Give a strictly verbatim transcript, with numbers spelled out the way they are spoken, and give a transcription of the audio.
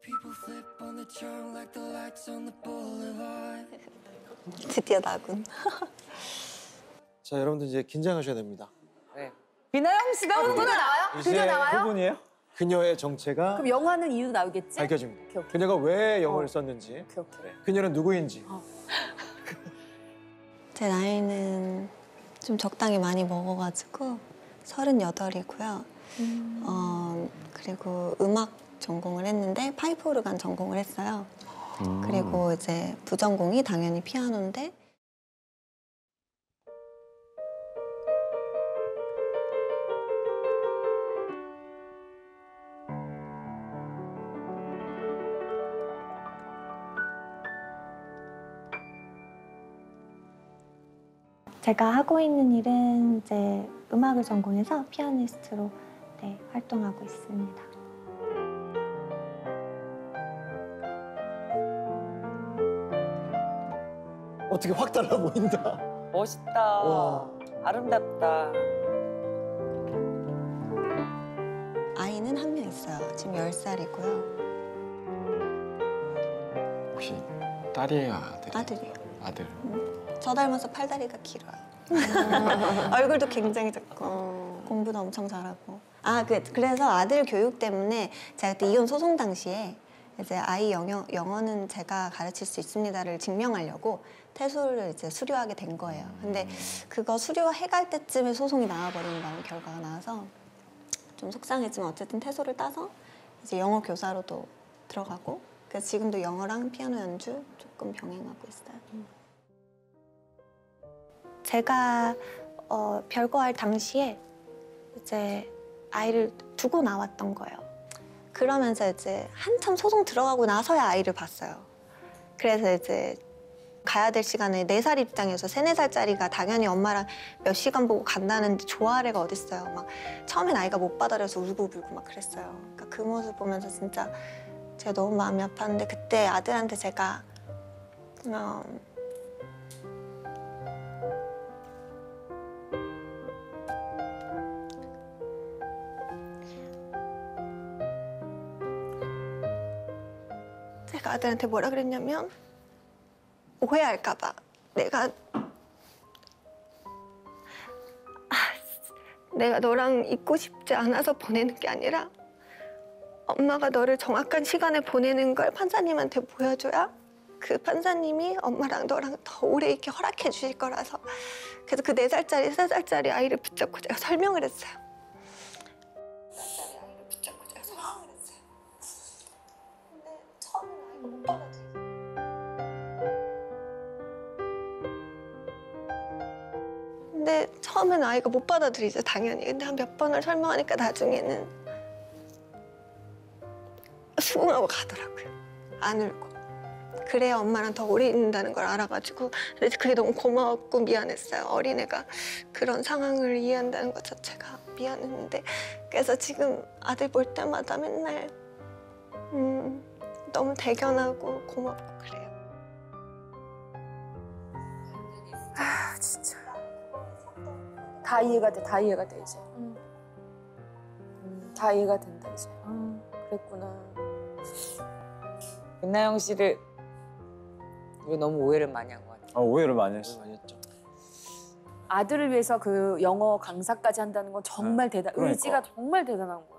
드디어 나군. 자, 여러분들 이제 긴장하셔야 됩니다. 네. 미나영 씨가 그녀 나와요? 이제 그녀 나와요? 그분이에요? 그녀의 정체가 그럼 영화는 이유 나오겠지? 밝혀집니다. 오케이, 오케이. 그녀가 왜 영어를 어. 썼는지, 오케이, 오케이. 그녀는 누구인지. 어. 제 나이는 좀 적당히 많이 먹어가지고 서른여덟이고요. 음. 어, 그리고 음악 전공을 했는데 파이프 오르간 전공을 했어요. 음. 그리고 이제 부전공이 당연히 피아노인데 제가 하고 있는 일은 이제 음악을 전공해서 피아니스트로 네, 활동하고 있습니다. 어떻게 확 달라 보인다. 멋있다. 와. 아름답다. 아이는 한 명 있어요. 지금 열 살이고요. 혹시 딸이에요, 아들이에요? 아들이요. 아들. 저 닮아서 팔다리가 길어요. 얼굴도 굉장히 작고 공부도 엄청 잘하고. 아, 그, 그래서 아들 교육 때문에 제가 그때 이혼 소송 당시에 이제 아이 영어, 영어는 제가 가르칠 수 있습니다를 증명하려고 태수를 이제 수료하게 된 거예요. 근데 그거 수료해갈 때쯤에 소송이 나와버리는 바람에 결과가 나와서 좀 속상했지만 어쨌든 태수를 따서 이제 영어 교사로도 들어가고 그래서 지금도 영어랑 피아노 연주 조금 병행하고 있어요. 제가 어, 별거할 당시에 이제 아이를 두고 나왔던 거예요. 그러면서 이제 한참 소송 들어가고 나서야 아이를 봤어요. 그래서 이제 가야 될 시간에 네 살 입장에서 세네 살짜리가 당연히 엄마랑 몇 시간 보고 간다는데 좋아할 애가 어딨어요. 막 처음엔 아이가 못 받아들여서 울고불고 막 그랬어요. 그러니까 그 모습 보면서 진짜 제가 너무 마음이 아팠는데 그때 아들한테 제가 어, 제가 아들한테 뭐라 그랬냐면 오해할까 봐 내가 아, 내가 너랑 있고 싶지 않아서 보내는 게 아니라 엄마가 너를 정확한 시간에 보내는 걸 판사님한테 보여줘야 그 판사님이 엄마랑 너랑 더 오래 있게 허락해 주실 거라서 그래서 그 네 살짜리, 세 살짜리 아이를 붙잡고 제가 설명을 했어요. 네 살짜리 아이를 붙잡고 제가 설명을 했어요. 근데 처음엔 아이가 못 받아들였어요. 근데 처음에는 아이가 못 받아들이죠, 당연히. 근데 한 몇 번을 설명하니까 나중에는 수긍하고 가더라고요. 안 울고. 그래야 엄마랑 더 오래 있는다는 걸 알아가지고 근데 그게 너무 고마웠고 미안했어요. 어린애가 그런 상황을 이해한다는 것 자체가 미안했는데 그래서 지금 아들 볼 때마다 맨날 음, 너무 대견하고 고맙고 그래요. 아, 진짜. 다 이해가 돼, 다 이해가 돼, 이제. 음. 음, 다 이해가 된다, 이제. 아, 그랬구나. 김나영 씨를 이거 너무 오해를 많이 한 것 같아요. 아, 오해를 많이 했어. 많이 했죠. 아들을 위해서 그 영어 강사까지 한다는 건 정말 대단, 그러니까. 의지가 정말 대단한 거야.